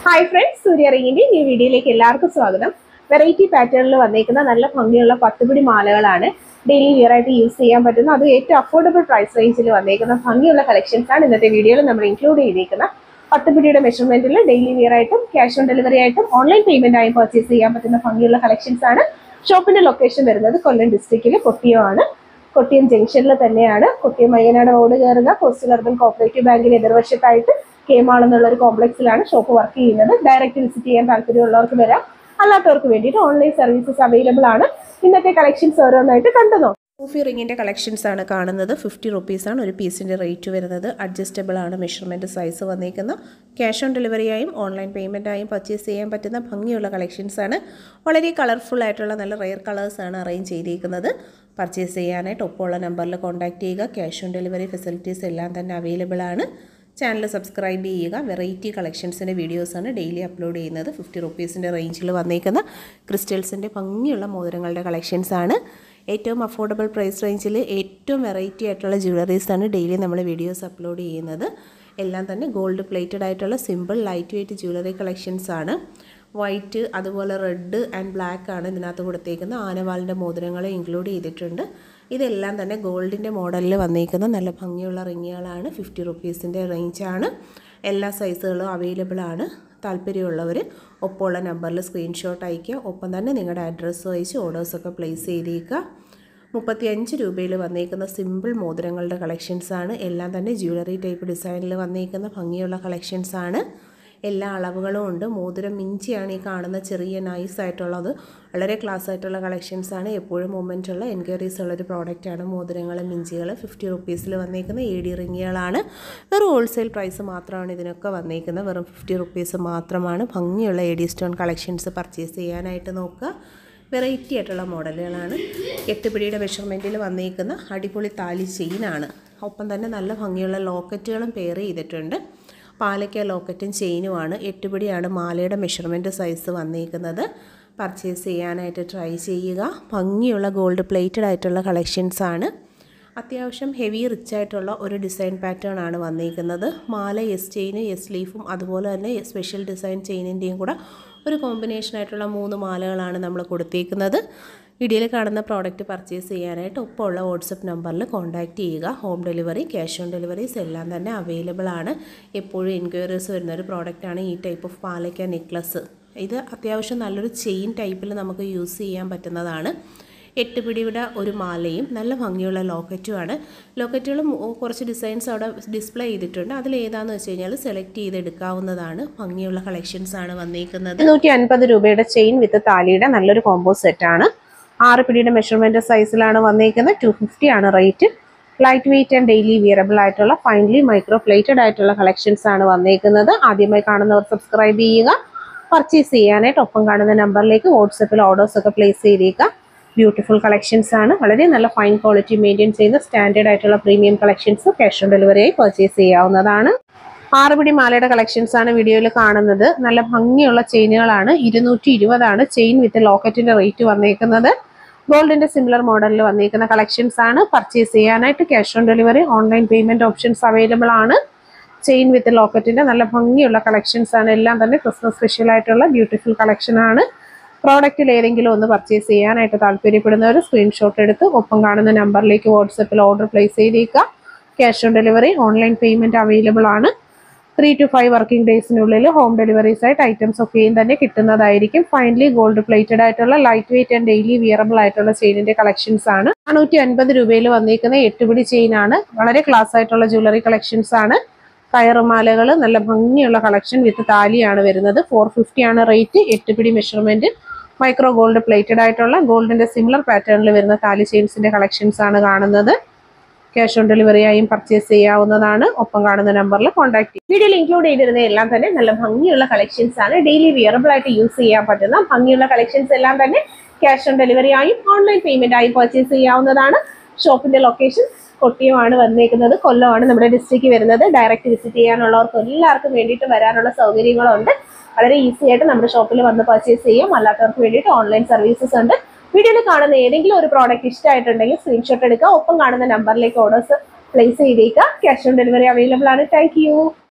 Hi friends, സൂര്യ റിങ്ങിന്റെ ഈ വീഡിയോയിലേക്ക് എല്ലാവർക്കും സ്വാഗതം. വെറൈറ്റി പാറ്റേണിൽ വന്നേക്കുന്ന നല്ല ഭംഗിയുള്ള 10 പിടി മാലകളാണ്. ഡെയിലി വിയർ ആയിട്ട് യൂസ് ചെയ്യാൻ പറ്റുന്ന, അത് ഏറ്റവും അഫോർഡബിൾ പ്രൈസ് റേഞ്ചിൽ വന്നേക്കുന്ന ഭംഗിയുള്ള കളക്ഷൻസ് ആണ് ഇന്നത്തെ വീഡിയോയിൽ നമ്മൾ ഇൻക്ലൂഡ് ചെയ്തിരിക്കുന്ന. 10 പിടിയുടെ മെഷർമെന്റിൽ ഡെയിലി വിയർ ആയിട്ടും ക്യാഷ് ഓൺ ഡെലിവറി ആയിട്ടും ഓൺലൈൻ പേയ്മെന്റ് ആയും പർച്ചേസ് ചെയ്യാൻ പറ്റുന്ന ഭംഗിയുള്ള കളക്ഷൻസ് ആണ്. ഷോപ്പിന്റെ ലൊക്കേഷൻ വരുന്നത് കൊല്ലം ഡിസ്ട്രിക്റ്റിൽ കൊട്ടിയം ആണ്. കൊട്ടിയം ജംഗ്ഷനിൽ തന്നെയാണ്. കൊട്ടിയം മയ്യനാട് റോഡ് കയറുക, കോസ്റ്റൽ അർബൻ കോപ്പറേറ്റീവ് ബാങ്കിന് എതിർവശത്തായിട്ട് കെമാൾ എന്നുള്ള ഒരു കോംപ്ലക്സിലാണ് ഷോപ്പ് വർക്ക് ചെയ്യുന്നത്. ഡയറക്റ്റ് വിസിറ്റ് ചെയ്യാൻ താല്പര്യമുള്ളവർക്ക് വരാം, അല്ലാത്തവർക്ക് വേണ്ടിയിട്ട് ഓൺലൈൻ സർവീസസ് അവൈലബിൾ ആണ്. ഇന്നത്തെ കളക്ഷൻസ് ഓരോന്നായിട്ട് കണ്ടു. സൂഫി റിങ്ങിൻ്റെ കളക്ഷൻസ് ആണ് കാണുന്നത്. 50 റുപ്പീസാണ് ഒരു പീസിൻ്റെ റേറ്റ് വരുന്നത്. അഡ്ജസ്റ്റബിൾ ആണ് മെഷർമെൻറ്റ് സൈസ് വന്നിരിക്കുന്ന. ക്യാഷ് ഓൺ ഡെലിവറിയായും ഓൺലൈൻ പേയ്മെൻറ്റായും പർച്ചേസ് ചെയ്യാൻ പറ്റുന്ന ഭംഗിയുള്ള കളക്ഷൻസ് ആണ്. വളരെ കളർഫുൾ ആയിട്ടുള്ള നല്ല റെയർ കളേഴ്സാണ് അറേഞ്ച് ചെയ്തിരിക്കുന്നത്. പർച്ചേസ് ചെയ്യാനായിട്ട് ഒപ്പമുള്ള നമ്പറിൽ കോൺടാക്റ്റ് ചെയ്യുക. ക്യാഷ് ഓൺ ഡെലിവറി ഫെസിലിറ്റീസ് എല്ലാം തന്നെ അവൈലബിൾ ആണ്. ചാനൽ സബ്സ്ക്രൈബ് ചെയ്യുക. വെറൈറ്റി കളക്ഷൻസിൻ്റെ വീഡിയോസാണ് ഡെയിലി അപ്ലോഡ് ചെയ്യുന്നത്. 50 റുപ്പീസിൻ്റെ റേഞ്ചിൽ വന്നേക്കുന്ന ക്രിസ്റ്റൽസിൻ്റെ ഭംഗിയുള്ള മോതിരങ്ങളുടെ കളക്ഷൻസാണ്. ഏറ്റവും അഫോർഡബിൾ പ്രൈസ് റേഞ്ചിൽ ഏറ്റവും വെറൈറ്റി ആയിട്ടുള്ള ജ്വല്ലറീസാണ് ഡെയിലി നമ്മൾ വീഡിയോസ് അപ്ലോഡ് ചെയ്യുന്നത്. എല്ലാം തന്നെ ഗോൾഡ് പ്ലേറ്റഡ് ആയിട്ടുള്ള സിമ്പിൾ ലൈറ്റ് വെയ്റ്റ് ജ്വല്ലറി കളക്ഷൻസാണ്. വൈറ്റ്, അതുപോലെ റെഡ് ആൻഡ് ബ്ലാക്ക് ആണ് ഇതിനകത്ത് കൊടുത്തേക്കുന്ന. ആനവാലിൻ്റെ മോതിരങ്ങൾ ഇൻക്ലൂഡ് ചെയ്തിട്ടുണ്ട്. ഇതെല്ലാം തന്നെ ഗോൾഡിൻ്റെ മോഡലിൽ വന്നിരിക്കുന്ന നല്ല ഭംഗിയുള്ള റിങ്ങുകളാണ്. 50 റുപ്പീസിൻ്റെ റേഞ്ചാണ്. എല്ലാ സൈസുകളും അവൈലബിൾ ആണ്. താല്പര്യമുള്ളവർ ഒപ്പമുള്ള നമ്പറിൽ സ്ക്രീൻഷോട്ട് അയയ്ക്കുക. ഒപ്പം തന്നെ നിങ്ങളുടെ അഡ്രസ്സ് അയച്ച് ഓർഡേഴ്സൊക്കെ പ്ലേസ് ചെയ്തേക്കുക. 35 രൂപയിൽ വന്നിരിക്കുന്ന സിമ്പിൾ മോതിരങ്ങളുടെ കളക്ഷൻസാണ്. എല്ലാം തന്നെ ജ്വല്ലറി ടൈപ്പ് ഡിസൈനിൽ വന്നിരിക്കുന്ന ഭംഗിയുള്ള കളക്ഷൻസാണ്. എല്ലാ അളവുകളും ഉണ്ട്. മോതിരം മിഞ്ചിയാണ് ഈ കാണുന്ന ചെറിയ നൈസ് ആയിട്ടുള്ളത്. വളരെ ക്ലാസ് ആയിട്ടുള്ള കളക്ഷൻസാണ്. എപ്പോഴും മൊമെൻറ്റുള്ള എൻക്വയറീസ് ഉള്ളൊരു പ്രോഡക്റ്റാണ് മോതിരങ്ങൾ, മിഞ്ചികൾ. 50 റുപ്പീസിൽ വന്നിരിക്കുന്ന AD റിങ്ങുകളാണ്. വെറും ഹോൾസെയിൽ പ്രൈസ് മാത്രമാണ് ഇതിനൊക്കെ വന്നിരിക്കുന്നത്. വെറും 50 റുപ്പീസ് മാത്രമാണ്. ഭംഗിയുള്ള AD സ്റ്റോൺ കളക്ഷൻസ് പർച്ചേസ് ചെയ്യാനായിട്ട് നോക്കുക. വെറൈറ്റി ആയിട്ടുള്ള മോഡലുകളാണ്. 8 പിടിയുടെ മെഷർമെൻറ്റിൽ വന്നിരിക്കുന്ന അടിപൊളി താലി ചെയിനാണ്. ഒപ്പം തന്നെ നല്ല ഭംഗിയുള്ള ലോക്കറ്റുകളും പെയർ ചെയ്തിട്ടുണ്ട്. പാലയ്ക്ക ലോക്കറ്റും ചെയിനുമാണ്. 8 പിടിയാണ് മാലയുടെ മെഷർമെൻറ്റ് സൈസ് വന്നിരിക്കുന്നത്. പർച്ചേസ് ചെയ്യാനായിട്ട് ട്രൈ ചെയ്യുക. ഭംഗിയുള്ള ഗോൾഡ് പ്ലേറ്റഡ് ആയിട്ടുള്ള കളക്ഷൻസാണ്. അത്യാവശ്യം ഹെവി റിച്ച് ആയിട്ടുള്ള ഒരു ഡിസൈൻ പാറ്റേൺ ആണ് വന്നിരിക്കുന്നത്. മാല എസ് ചെയിന്, എസ് ലീഫും അതുപോലെ തന്നെ സ്പെഷ്യൽ ഡിസൈൻ ചെയിനിൻ്റെയും കൂടെ ഒരു കോമ്പിനേഷനായിട്ടുള്ള 3 മാലകളാണ് നമ്മൾ കൊടുത്തേക്കുന്നത്. വീഡിയോയിൽ കാണുന്ന പ്രോഡക്റ്റ് പർച്ചേസ് ചെയ്യാനായിട്ട് ഒപ്പമുള്ള വാട്സപ്പ് നമ്പറിൽ കോൺടാക്റ്റ് ചെയ്യുക. Home delivery, cash on deliveries എല്ലാം തന്നെ അവൈലബിൾ ആണ്. എപ്പോഴും എൻക്വയറീസ് വരുന്നൊരു പ്രോഡക്റ്റാണ് ഈ ടൈപ്പ് ഓഫ് പാലയ്ക്ക നെക്ലസ്. ഇത് അത്യാവശ്യം നല്ലൊരു ചെയിൻ ടൈപ്പിൽ നമുക്ക് യൂസ് ചെയ്യാൻ പറ്റുന്നതാണ്. 8 പിടിയുടെ ഒരു മാലയും നല്ല ഭംഗിയുള്ള ലോക്കറ്റുമാണ്. ലോക്കറ്റുകളും കുറച്ച് ഡിസൈൻസ് അവിടെ ഡിസ്പ്ലേ ചെയ്തിട്ടുണ്ട്. അതിലേതാണെന്ന് വെച്ച് കഴിഞ്ഞാൽ സെലക്ട് ചെയ്തെടുക്കാവുന്നതാണ്. ഭംഗിയുള്ള കളക്ഷൻസാണ് വന്നിരിക്കുന്നത്. 150 രൂപയുടെ ചെയിൻ വിത്ത് താലിയുടെ നല്ലൊരു കോംബോ സെറ്റാണ്. 6 പിടിയുടെ മെഷർമെൻറ്റ് സൈസിലാണ് വന്നിരിക്കുന്നത്. 250 ആണ് rate. Light weight and daily wearable ആയിട്ടുള്ള ഫൈനലി മൈക്രോ പ്ലേറ്റഡ് ആയിട്ടുള്ള കളക്ഷൻസ് ആണ് വന്നിരിക്കുന്നത്. ആദ്യമായി കാണുന്നവർ സബ്സ്ക്രൈബ് ചെയ്യുക. പർച്ചേസ് ചെയ്യാനായിട്ട് ഒപ്പം കാണുന്ന നമ്പറിലേക്ക് വാട്സപ്പിൽ ഓർഡേഴ്സൊക്കെ പ്ലേസ് ചെയ്തേക്കുക. ബ്യൂട്ടിഫുൾ കളക്ഷൻസ് ആണ്. വളരെ നല്ല ഫൈൻ ക്വാളിറ്റി മെയിൻറ്റെയിൻ ചെയ്യുന്ന സ്റ്റാൻഡേർഡ് ആയിട്ടുള്ള പ്രീമിയം കളക്ഷൻസ് ക്യാഷ് ഓൺ ഡെലിവറിയായി പർച്ചേസ് ചെയ്യാവുന്നതാണ്. 6 പിടി മാലയുടെ കളക്ഷൻസ് ആണ് വീഡിയോയിൽ കാണുന്നത്. നല്ല ഭംഗിയുള്ള ചെയിനുകളാണ്. 220 ആണ് ചെയിൻ വിത്ത് ലോക്കറ്റിന്റെ റേറ്റ് വന്നിരിക്കുന്നത്. ഗോൾഡിന്റെ സിമിലർ മോഡലിൽ വന്നിരിക്കുന്ന കളക്ഷൻസ് ആണ്. പർച്ചേസ് ചെയ്യാനായിട്ട് cash on delivery, online payment options available ആണ്. ചെയിൻ വിത്ത് ലോക്കറ്റിന്റെ നല്ല ഭംഗിയുള്ള കളക്ഷൻസ് ആണ്. എല്ലാം തന്നെ ക്രിസ്മസ് സ്പെഷ്യൽ ആയിട്ടുള്ള ബ്യൂട്ടിഫുൾ കളക്ഷൻ ആണ്. പ്രോഡക്റ്റിൽ ഏതെങ്കിലും ഒന്ന് പർച്ചേസ് ചെയ്യാനായിട്ട് താല്പര്യപ്പെടുന്നവർ സ്ക്രീൻഷോട്ട് എടുത്ത് ഒപ്പം കാണുന്ന നമ്പറിലേക്ക് വാട്സപ്പിൽ ഓർഡർ പ്ലേസ് ചെയ്തേക്കുക. Cash on delivery, online payment available ആണ്. 3 to 5 വർക്കിംഗ് ഡേയ്സിനുള്ളിൽ ഹോം ഡെലിവറീസ് ആയിട്ട് ഐറ്റംസ് ഒക്കെയും തന്നെ കിട്ടുന്നതായിരിക്കും. ഫൈനലി ഗോൾഡ് പ്ലേറ്റഡ് ആയിട്ടുള്ള light weight and daily wearable ആയിട്ടുള്ള ചെയിനിന്റെ കളക്ഷൻസ് ആണ്. 450 രൂപയിൽ വന്നിരിക്കുന്ന 8 പിടി ചെയിൻ ആണ്. വളരെ ക്ലാസ് ആയിട്ടുള്ള ജ്വല്ലറി കളക്ഷൻസ് ആണ്. കയറുമാലകൾ, നല്ല ഭംഗിയുള്ള കളക്ഷൻ വിത്ത് താലിയാണ് വരുന്നത്. 450 ആണ് റേറ്റ്. 8 പിടി മെഷർമെന്റ്, മൈക്രോ ഗോൾഡ് പ്ലേറ്റഡ് ആയിട്ടുള്ള ഗോൾഡിന്റെ സിമിലർ പാറ്റേണിൽ വരുന്ന താലി ചെയിൻസിന്റെ കളക്ഷൻസ് ആണ് കാണുന്നത്. ക്യാഷ് ഓൺ ഡെലിവറിയായും പർച്ചേസ് ചെയ്യാവുന്നതാണ്. ഒപ്പം കാണുന്ന നമ്പറിൽ കോൺടാക്ട് ചെയ്യും. വീഡിയോയിൽ ഇൻക്ലൂഡ് ചെയ്തിരുന്ന എല്ലാം തന്നെ നല്ല ഭംഗിയുള്ള കളക്ഷൻസ് ആണ്. ഡെയിലി വിയറബിൾ ആയിട്ട് യൂസ് ചെയ്യാൻ പറ്റുന്ന ഭംഗിയുള്ള കളക്ഷൻസ് എല്ലാം തന്നെ ക്യാഷ് ഓൺ ഡെലിവറിയായും ഓൺലൈൻ പേയ്മെന്റ് ആയും പർച്ചേസ് ചെയ്യാവുന്നതാണ്. ഷോപ്പിന്റെ ലൊക്കേഷൻ കൊട്ടിയമാണ് വന്നേക്കുന്നത്. കൊല്ലമാണ് നമ്മുടെ ഡിസ്ട്രിക്റ്റ് വരുന്നത്. ഡയറക്റ്റ് വിസിറ്റ് ചെയ്യാനുള്ളവർക്ക് എല്ലാവർക്കും വേണ്ടിയിട്ട് വരാനുള്ള സൗകര്യങ്ങളുണ്ട്. വളരെ ഈസി ആയിട്ട് നമ്മുടെ ഷോപ്പിൽ വന്ന് പർച്ചേസ് ചെയ്യാം. അല്ലാത്തവർക്ക് വേണ്ടിയിട്ട് ഓൺലൈൻ സർവീസസ് ഉണ്ട്. വീഡിയോയിൽ കാണുന്ന ഏതെങ്കിലും ഒരു പ്രോഡക്റ്റ് ഇഷ്ടമായിട്ടുണ്ടെങ്കിൽ സ്ക്രീൻഷോട്ട് എടുക്കുക. ഒപ്പം കാണുന്ന നമ്പറിലേക്ക് ഓർഡേഴ്സ് പ്ലേസ് ചെയ്തേക്കുക. ക്യാഷ് ഓൺ ഡെലിവറി അവൈലബിൾ ആണ്. Thank U.